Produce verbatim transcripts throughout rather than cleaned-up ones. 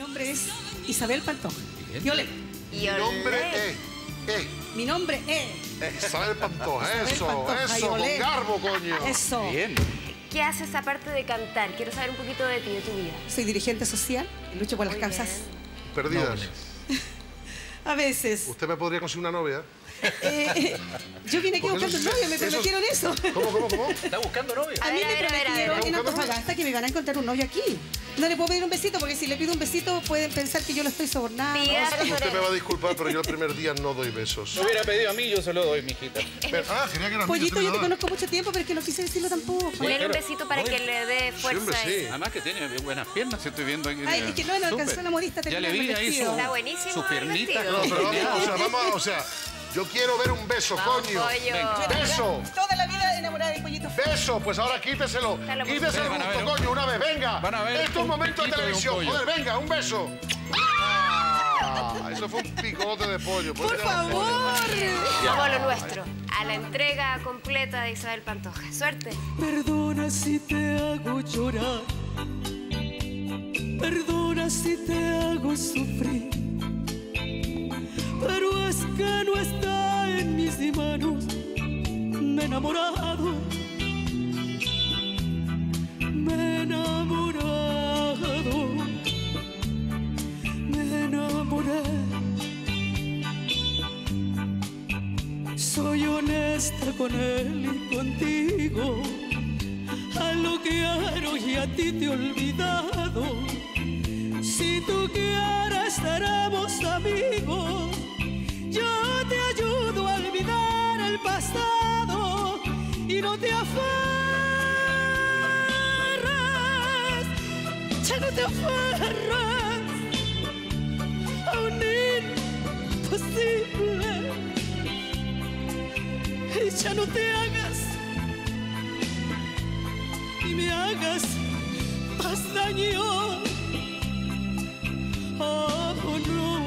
nombre es Isabel Pantoja. Yole. Mi nombre es... Eh. Mi nombre es... Isabel Pantoja, Isabel eso, Pantoja, eso, con Yole. garbo, coño. Eso. Bien. ¿Qué haces aparte de cantar? Quiero saber un poquito de ti, de tu vida. Soy dirigente social, lucho por las Muy causas. bien. Perdidas. A veces. ¿Usted me podría conseguir una novia? Eh, eh, yo vine aquí Porque buscando eso- novio, me eso- prometieron eso. ¿Cómo, cómo, cómo? ¿Está buscando novio? A A mí ver, me a ver, a ver, a ver. prometieron en ¿Buscando novio? Antofagasta que me van a encontrar un novio aquí. No le puedo pedir un besito porque si le pido un besito pueden pensar que yo lo estoy sobornando. Pida- Usted me va a disculpar, pero yo el primer día no doy besos. Me hubiera pedido a mí, yo se lo doy, mijita. Pero- ah, quería que era Pollito, yo te conozco. conozco mucho tiempo, pero es que no quise decirlo tampoco. Poner un Pero- besito para Oye. que le dé fuerza. hombre, sí. y- Además que tiene buenas piernas, si estoy viendo aquí. Ay, es que no me alcanzó Súper. la modista a Ya le terminar vi el ahí su, vestido. Está buenísimo su el piernita. vestido. No, pero vamos, o sea, vamos, o sea, yo quiero ver un beso, Vamos, coño. pollo. Venga. Beso. Toda la vida enamorada de Pollito. Beso, pues ahora quíteselo. Dale, pues. Quítese el Van a gusto, ver un- coño, una vez, venga. Van a ver Esto es un un momento de piquito de un televisión. pollo. Joder, venga, un beso. Ah, eso fue un picote de pollo. Por Pues, favor. Vamos a lo nuestro. A la entrega completa de Isabel Pantoja. Suerte. Perdona si te hago llorar, perdona si te hago sufrir, pero es que no está en mis manos. Me he enamorado, me he enamorado, me enamoré. Soy honesta con él y contigo. A lo que quiero y a ti te he olvidado. Si tú quieres seremos amigos. Yo te ayudo a olvidar el pasado y no te aferres, ya no te aferres a un imposible. Y ya no te hagas y me hagas más daño. Oh, no.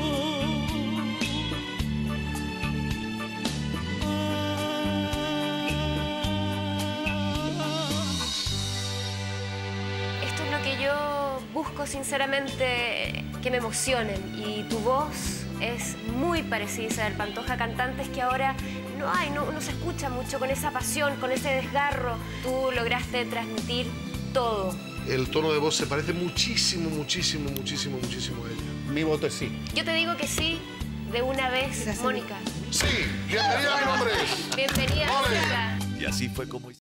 Esto es lo que yo busco sinceramente, que me emocionen. Y tu voz es muy parecida a Isabel Pantoja, cantantes que ahora no hay, no, no se escucha mucho con esa pasión, con ese desgarro. Tú lograste transmitir todo. el tono de voz se parece muchísimo, muchísimo, muchísimo, muchísimo a ella. Mi voto es sí. Yo te digo que sí, de una vez, Gracias. Mónica. Sí, bienvenida, mi nombre es. Bienvenida, Vale. Mónica. Y así fue como